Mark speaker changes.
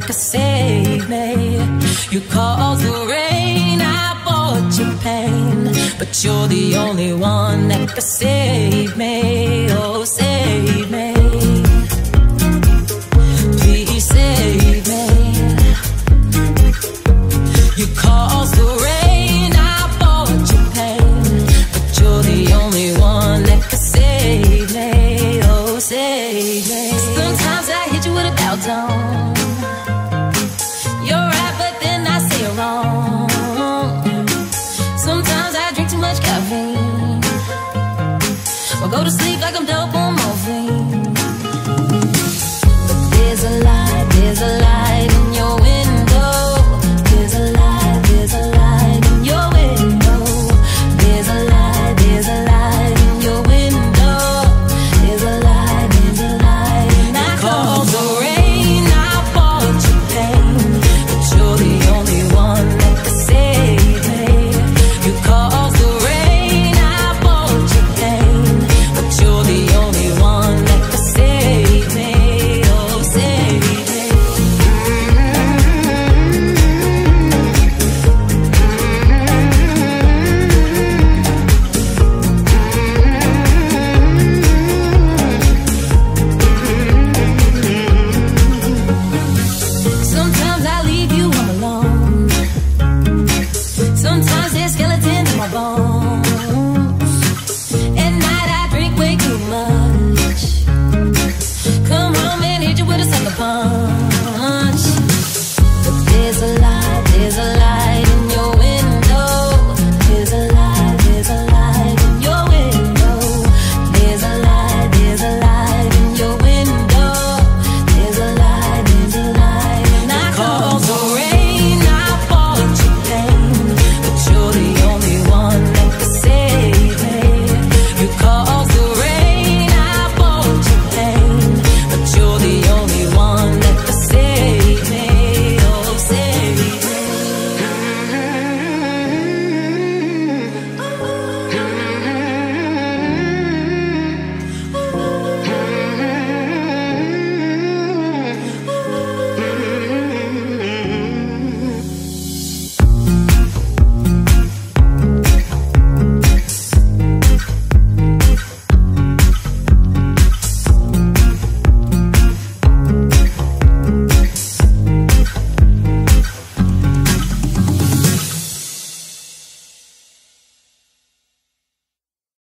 Speaker 1: that could save me. You caused the rain, I brought you pain, but you're the only one that could save me. Oh, save me. Please save me. You caused the rain, I brought you pain, but you're the only one that could save me. Oh, save me. Sometimes I hit you with a doubt zone. You're right, but then I say you're wrong. Sometimes I drink too much caffeine, or go to sleep like I'm dope on my